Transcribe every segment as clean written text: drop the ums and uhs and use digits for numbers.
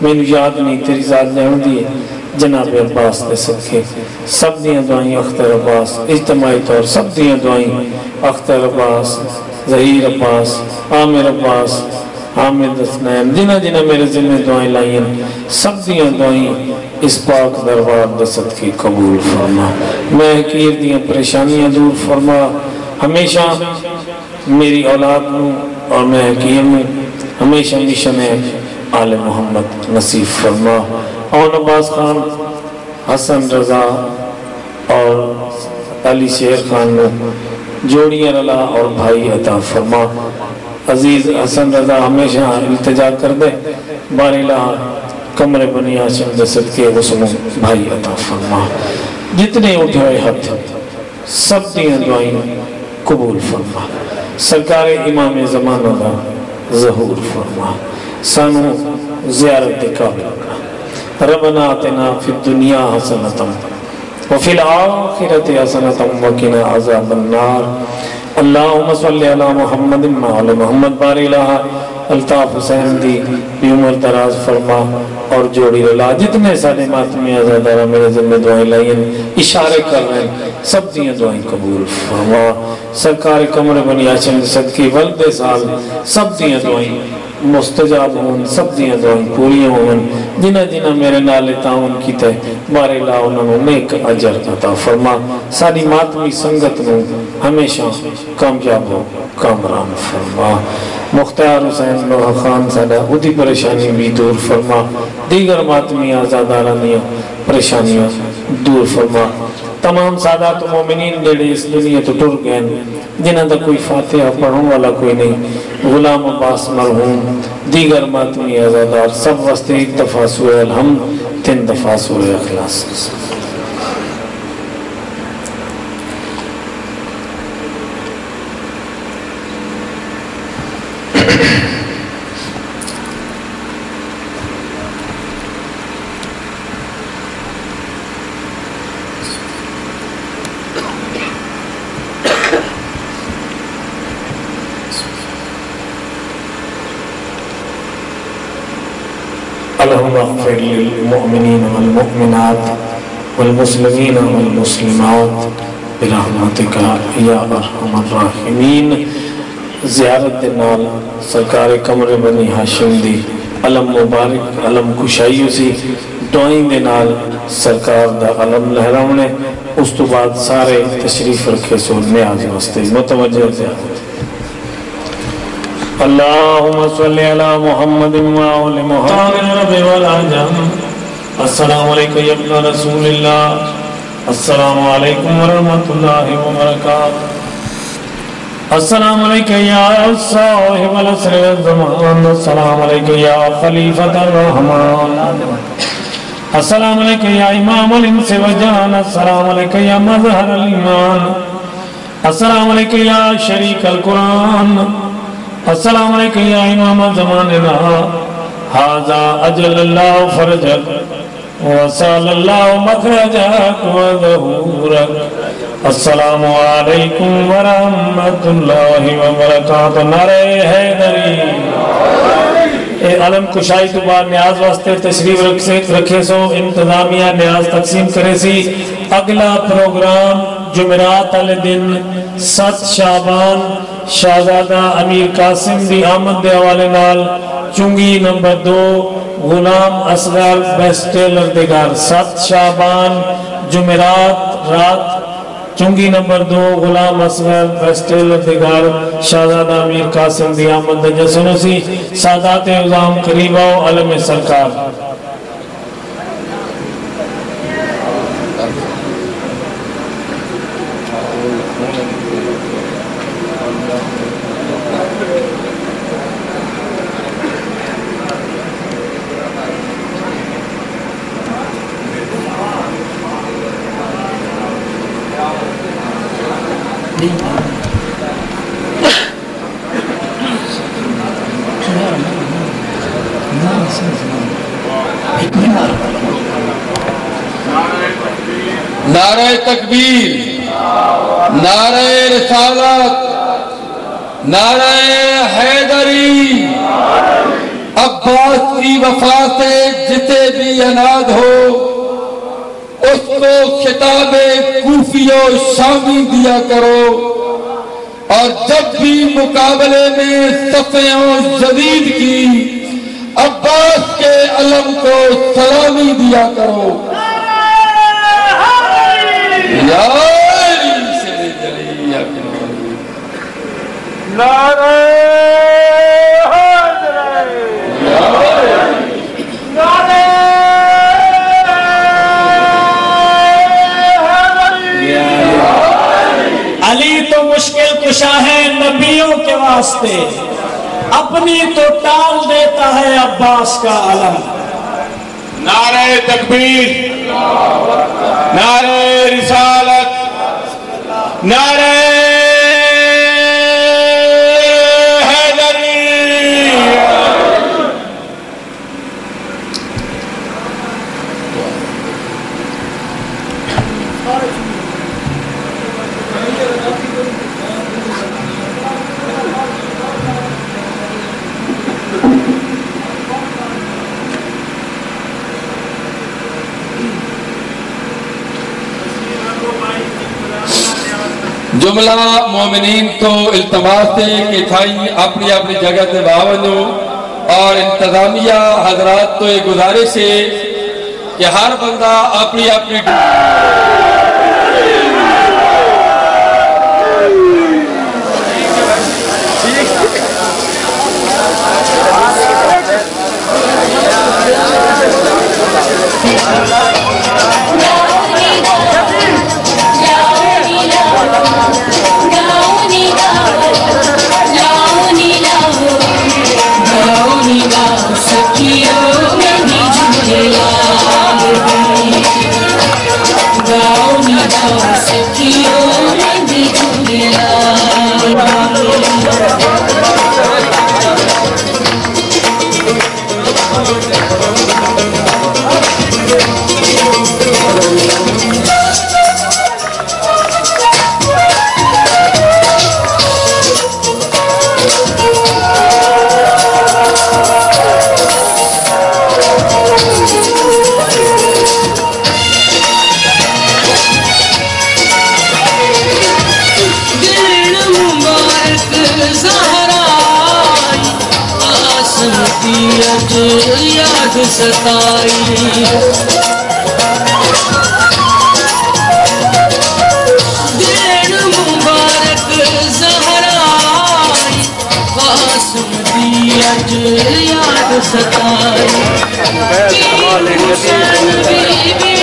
میں نے یاد نہیں تیری ذات جان دی ہے جناب عباس دے صدقے سب دیاں دعائیں اختر عباس اجتماعی طور سب دیاں دعائیں اختر عباس ظہیر عباس عامر عباس حامد اسنین جنہ جنہ میرے ذمہ دعائیں لائیں سب دیاں دعائیں اس پاک دربار دے صدقے قبول فرما میں حقیر دیاں پریشانیاں دور فرما ہمیشہ میری اولاد ہوں اور میں حقیر ہوں ہمیشہ مشن ہے آل محمد نصیب فرما اور عباس خان حسن رضا اور علی شیر خان جوڑیاں رلا اور بھائی عطا فرما عزیز حسن رضا ہمیشہ التجا کر دے بار الہ کمر بنی ہاشم دے صدقے غسل بھائی عطا فرما جتنے اٹھائے ہاتھ سب دیاں دعائیں قبول فرما سرکار امام زمانہ دا ظہور فرما سانو زیارت قابل کا ربنا آتنا فی الدنیا حسنتا وفی الآخرت حسنتا وقنا عذاب النار اللہم صلی علی محمد وعلی محمد باری الہ الطاف حسین دی عمر دراز فرما اور جوڑی رلا جتنے سارے ماتمی آزادارہ میرے ذمہ دعائیں لائیں اشارے کر رہے ہیں سب دیاں دعائیں قبول فرما سرکار کمر بنی ہاشم صدقی ولد سال سب دیاں دعائیں مستجاب ہون سب دیاں دعائیں پوری ہون جنہ جنہ میرے نالے تعاون کی تے بارے لا انہوں نے نیک اجر عطا فرما ساری ماتمی سنگت نو ہمیشہ کامیاب ہو کامران فرما مختار حسین لوہ خان سادہ ادھی پریشانی بھی دور فرما دیگر ماتمی آزادارانیاں پریشانیاں دور فرما تمام سادات و مومنین جڑے اس دنیا تو ٹر گئے جنہ دا کوئی فاتحہ پڑھوں والا کوئی نہیں غلام عباس مرحوم دیگر ماتمی آزادار سب واسطے ایک دفعہ سورہ الحمد 3 دفعہ سورہ اخلاص اللهم اغفر للمؤمنين والمؤمنات والمسلمين والمسلمات برحمتك یا ارحم الراحمین زیارت دے نال سرکار کمر بنی ہاشم دی علم مبارک علم کشائی اسی دعائیں دے نال سرکار دا علم لہراؤنے اس تو بعد سارے تشریف رکھے سو نیاز واسطے متوجہ زیارت اللہم صلی علی محمد وآل محمد السلام علیکم یا ابن رسول اللہ السلام علیکم ورحمت اللہ وبرکاتہ السلام علیکم یا صاحب العصر والزمان السلام علیکم یا خلیفۃ الرحمن السلام علیکم یا امام الانس والجان السلام علیکم یا مظہر الایمان السلام علیکم یا شریک القرآن السلام علیکم یا امام زماننا حاذا اجل اللہ فرجک وصال اللہ مخرجک وظہورک السلام علیکم ورحمت اللہ وبرکاتہ نعرہ حیدری اے علم کشائی تو بعد نیاز واسطے تشریف رکھے سو انتظامیہ نیاز تقسیم کرے سی اگلا پروگرام جمعرات علی دن 7 شعبان شہزادہ امیر قاسم دی آمد دے حوالے نال چنگی نمبر 2 غلام اصغر بیسٹیلر دگار 7 شعبان جمعرات رات چنگی نمبر 2 غلام اصغر بیسٹیلر دگار شہزادہ امیر قاسم دی آمد دے جسنو سی سادات عظام قریب آؤ علم سرکار نعرہ تکبیر، نعرہ رسالت، نعرہ حیدری، عباس کی وفا سے جسے بھی اناد ہو اس کو خطاب کوفی و شامی دیا کرو، اور جب بھی مقابلے میں صفوں جدید کی عباس کے علم کو سلامی دیا کرو۔ نعرہ علی تو مشکل کشا ہے نبیوں کے واسطے، اپنی تو ٹال دیتا ہے عباس کا علم۔ نعرہ تکبیر، نعرہ رسالت، نعرہ حیدری۔ جملہ مومنین تو التماس ہے کہ تھائی اپنی اپنی جگہ سے باونو، اور انتظامیہ حضرات تو یہ گزارش ہے کہ ہر بندہ اپنی اپنی یاد ستائی، دین مبارک زہرائی، قاسم دیت یاد ستائی، حسین بی بی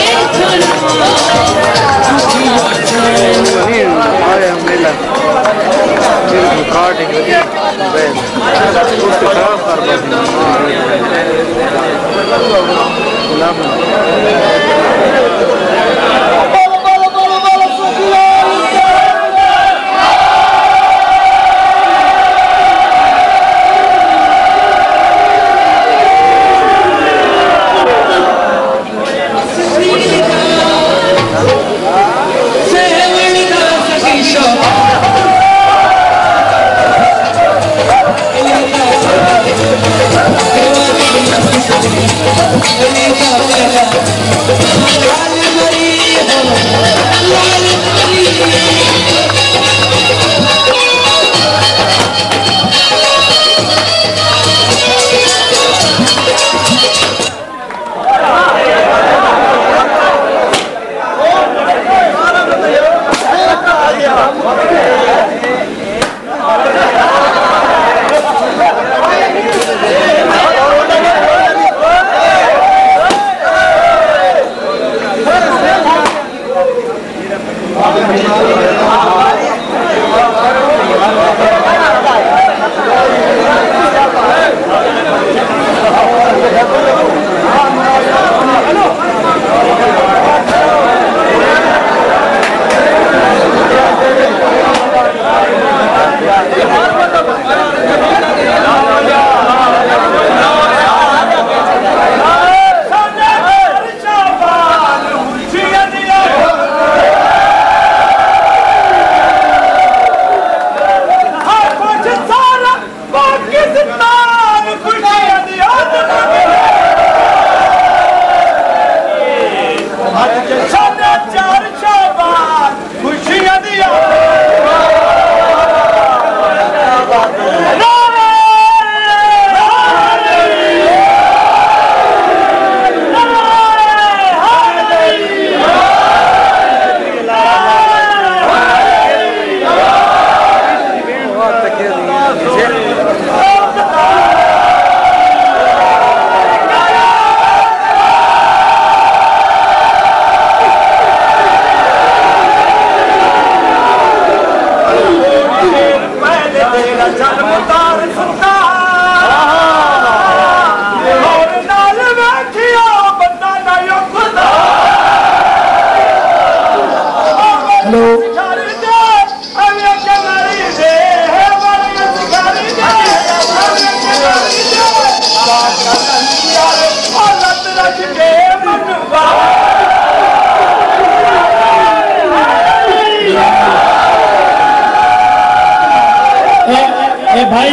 بھائی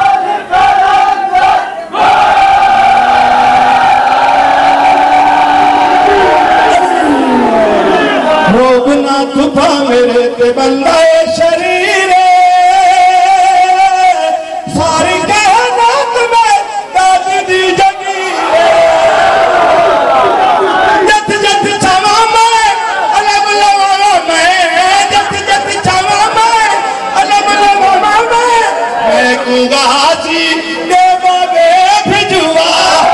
روب نہ تھپا میرے تے بندہ شریر ساری کائنات میں داد دی جگیر جت جت چاوا میں علم لواوا میں جت جت چاوا میں علم لواوا میں کو غازی دے بابے بھجوا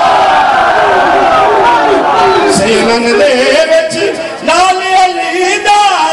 سینن دے وچ نال علی دا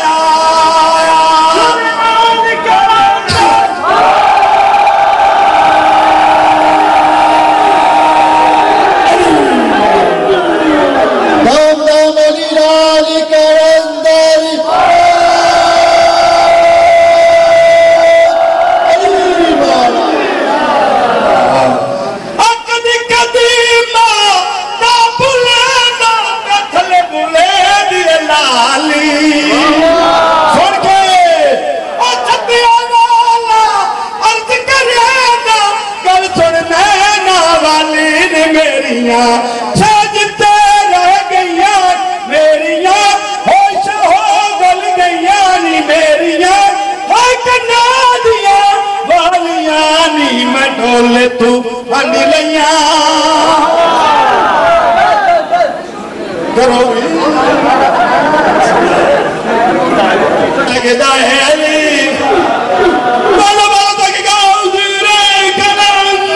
سجتے رہ گئیاں میریاں ہوش ہو گل گئیاں نی میریاں ہوئے کنادیاں والیاں نی میں ڈولے تو ہنڈ لیاں کرو لگے جائے علی بولو بولو تک گاؤں دیرے کنند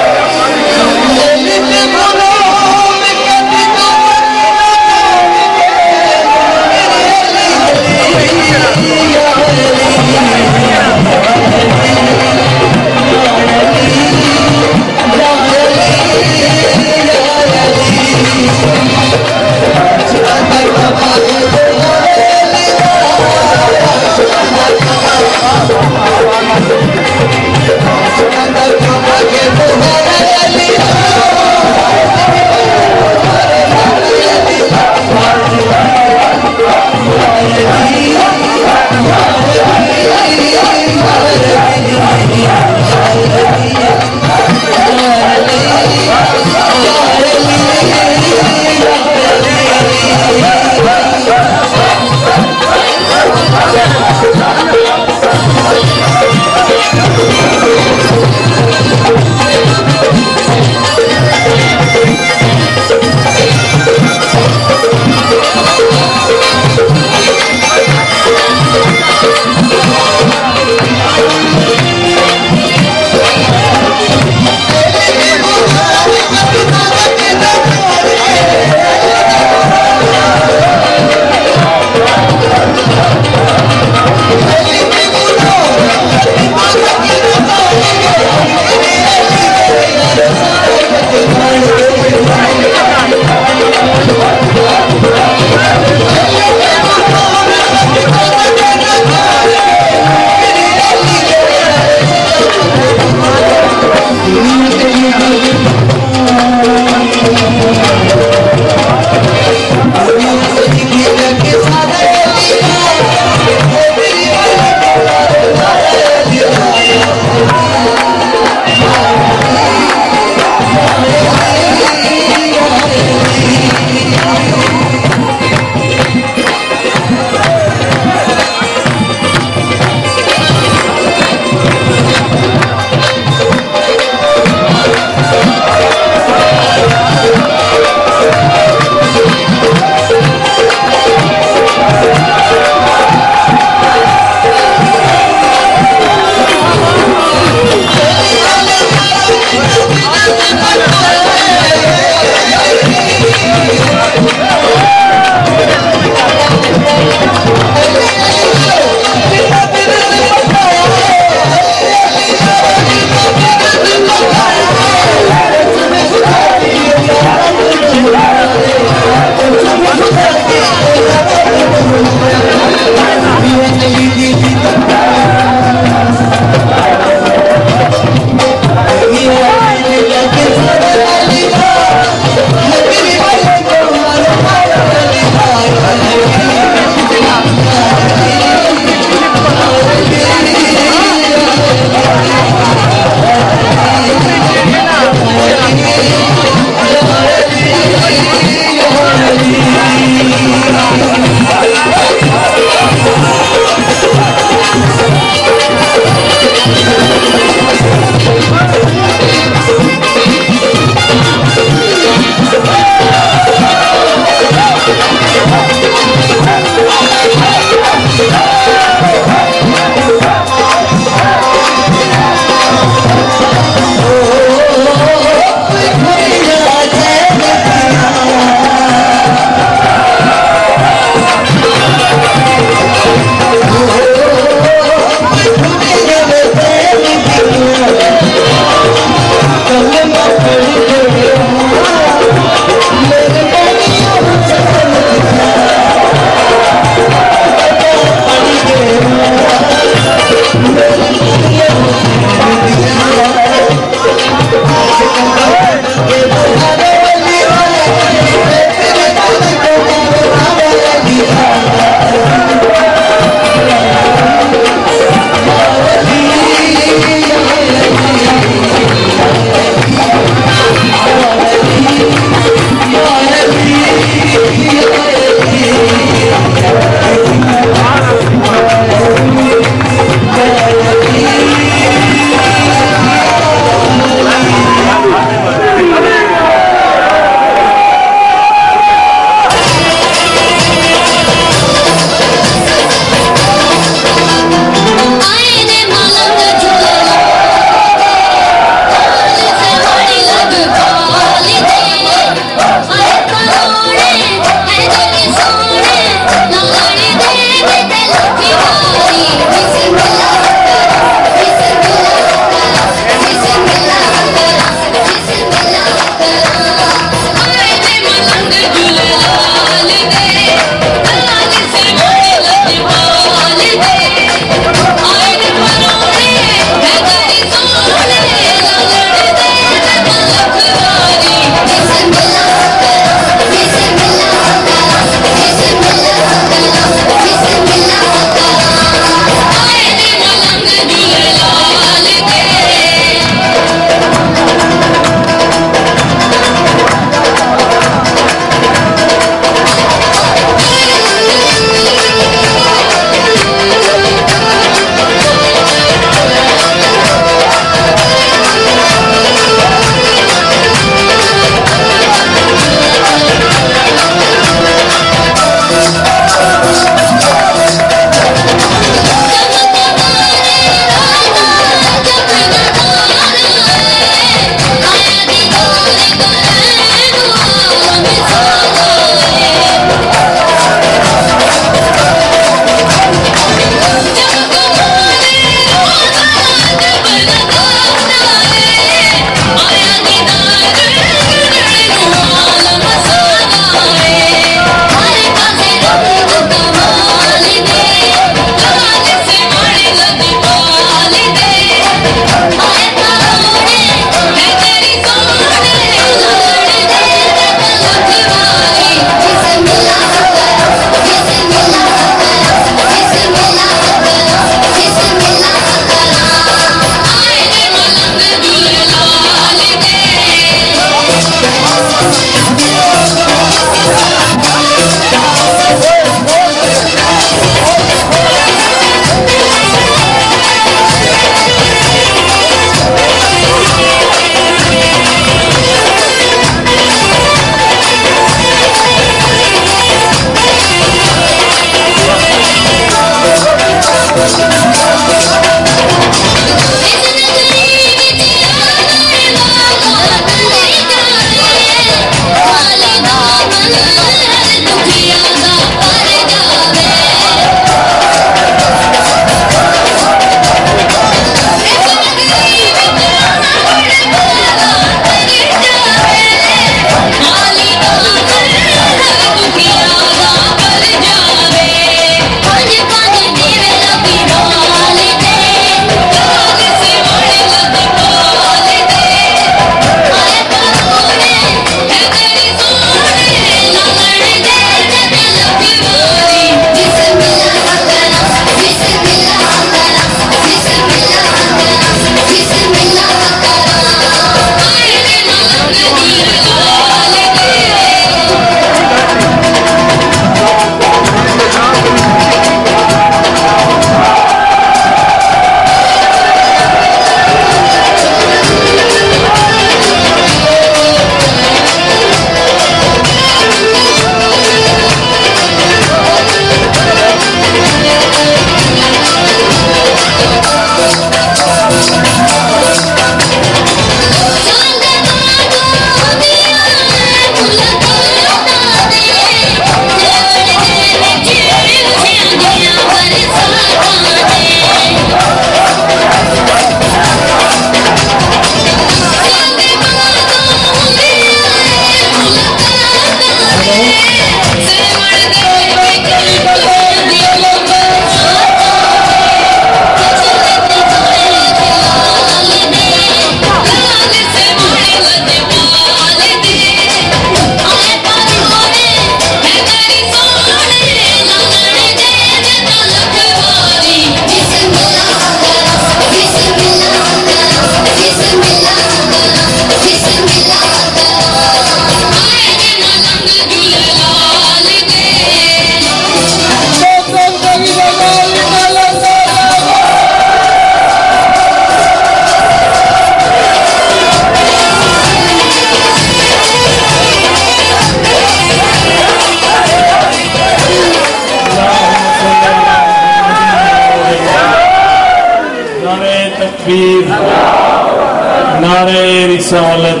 नारे रिसालत,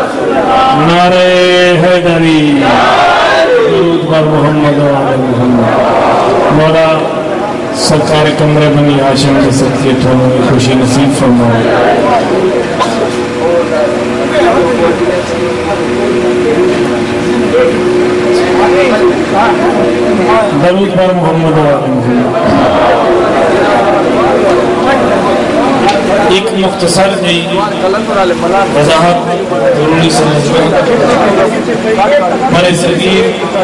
नारे हैदरी, दुरूद पर मोहम्मद व आले मोहम्मद। मौला सरकार कमरे बनी हाशिम के सदके थोनों की खुशी नसीब फरमाओ। दरूद पर मोहम्मद व आले मोहम्मद। एक मुख्तसर वजाहत ज़रूरी समझ मेरे सगीर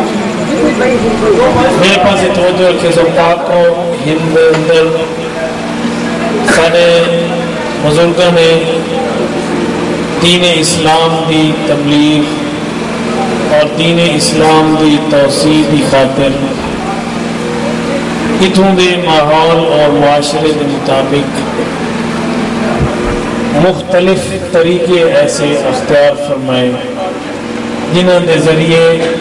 मेरे पास तवज्जो रखे ज़ौक़ात को हिंद अंदर सारे बुजुर्गों ने दीन इस्लाम की तबलीग और दीन इस्लाम की तौसीह की खातिर इतों के माहौल और मुआशरे के मुताबिक मुख्तलिफ तरीके ऐसे अख्तियार फरमाए जिन्हों के जरिए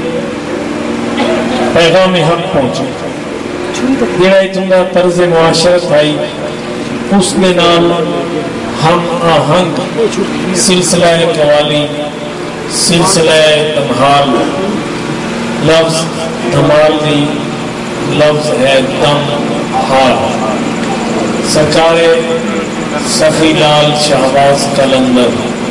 पैगाम हक पहुँचे। जोड़ा इतों का तर्ज मुआशरत आई उसके नाल हम आहंग सिलसिला कवाली, सिलसिला तमहाल, लफ्ज धमाल दी लफ्ज है दम हाल। सरकार सफीलाल शहबाज कलंदर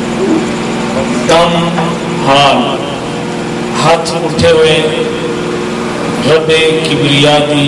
दम हाल हाथ उठे हुए रबे किबरिया की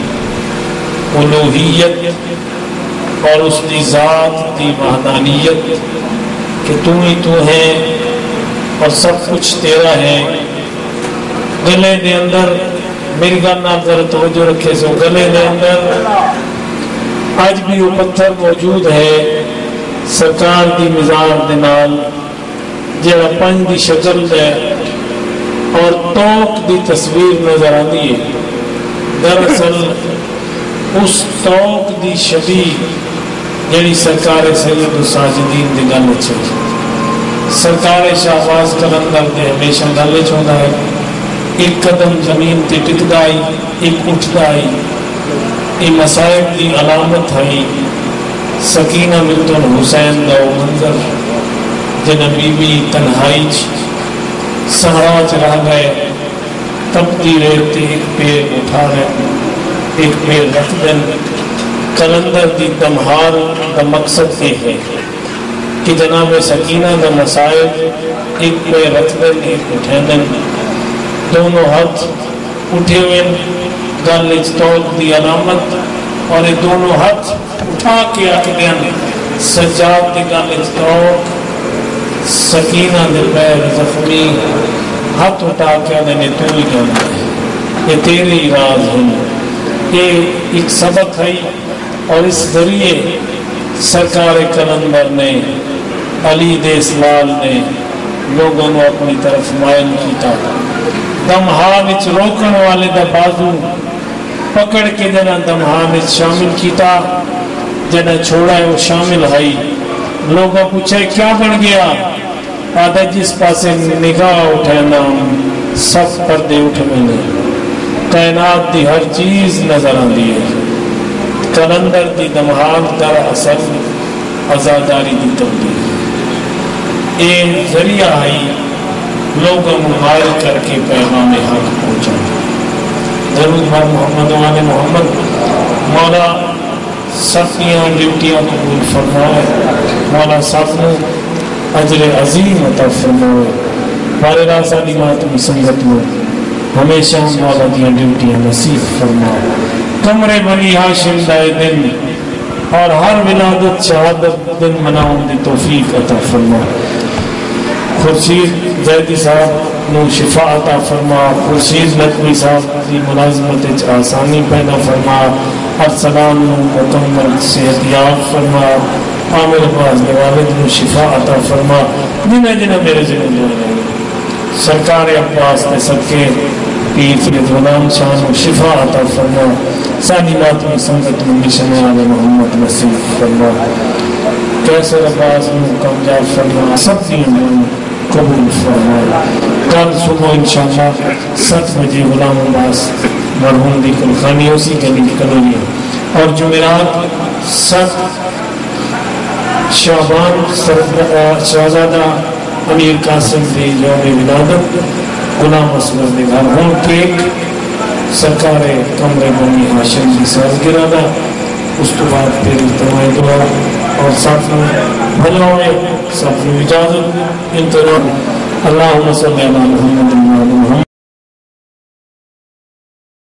उलूहियत और उसकी ज़ात की वहदानियत कि तू ही तू है और सब कुछ तेरा है। गले के अंदर मेरी गल नाल जरा तवज्जो रखे सो गले के अंदर आज भी वो पत्थर मौजूद है सरकार की मिजाज के नाल जरा पंज की शक्ल है और तोक की तस्वीर नजर आती है। दरअसल उस तोक की छवि जी सरकार सैयद साजिदीन की गल चली। सरकार शहबाज कलंदर के हमेशा गल होता है एक कदम जमीन ते टिकता आई एक उठता आई یہ مصائب کی علامت ہے سکینہ بنت حسین دا منظر جن بی بی تنہائی صحرا چ رہ گئے تپتی ریت ایک پیر اٹھا رہے ایک پیر رکھ دن کلندر دی دمہار کا مقصد یہ ہے کہ جناب سکینہ دا مصائب ایک پیر رکھ دن ایک اٹھے دن دونوں ہاتھ اٹھے ہوئے گل توق دی علامت اور یہ دونوں ہاتھ اٹھا کے آخدین سجاد دی گل توق سکینہ دے پیر زخمی ہاتھ اٹھا کے آدھے تو ہی جانا ہے یہ تیرے راز ہیں یہ ایک سبق ہے اور اس ذریعے سرکار کلندر نے علی دیسلال نے لوگوں نے اپنی طرف مائل کیتا دمہاں وچ روکن والے دا بازو پکڑ کے جنا دمہاں وچ شامل کیتا جنا چھوڑا ہے وہ شامل ہے لوگوں پوچھے کیا بن گیا آدھا جس پاسے نگاہ اٹھانا سب پردے اٹھ میں کائنات دی ہر چیز نظر آندی ہے کلندر دی دمہار در اثر عزاداری دی تبدیل یہ ذریعہ ہے لوگوں مغائر کر کے پیغام حق پہنچا درود بر محمد و آل محمد مولا سپیاں ڈیوٹیاں قبول فرمائے مولا سپنوں اجر عظیم عطا فرمائے بارے راسا دیمات مسنگت میں ہمیشہ مولا دیاں ڈیوٹیاں نصیب فرمائے کمرے بنی ہاشم دائے دن اور ہر ولادت شہادت دن مناؤں دی توفیق عطا فرمائے خورشید زیدی صاحب نو شفا عطا فرما خورشید لطوی صاحب کی ملازمت آسانی پیدا فرما ارسلان نو مکمل صحت یاب فرما عامر عباس کے والد نو شفا عطا فرما جنہ میرے ذہن میں سرکار عباس نے صدقے پیر فرید غلام شاہ نو شفا عطا فرما سانی ماتمی سنگت مشن آل محمد نصیب فرما کیسر عباس نو کمجاب فرما سب دین قبول فرما کل صبح انشاءاللہ 7 بجے غلام عباس مرحوم دی کلخانی اسی گلی کلونی اور جمعرات 7 شعبان شہزادہ امیر قاسم دی یوم ولادت غلام اصغر دے گھر ہون کیک سرکار کمرے بنی ہاشم دی سالگرہ دا اس تو بعد پھر اجتماعی دعا اور ساتھ میں بھلوائے ساتھ میں اجازت انتظام اللہم صلی اللہ محمد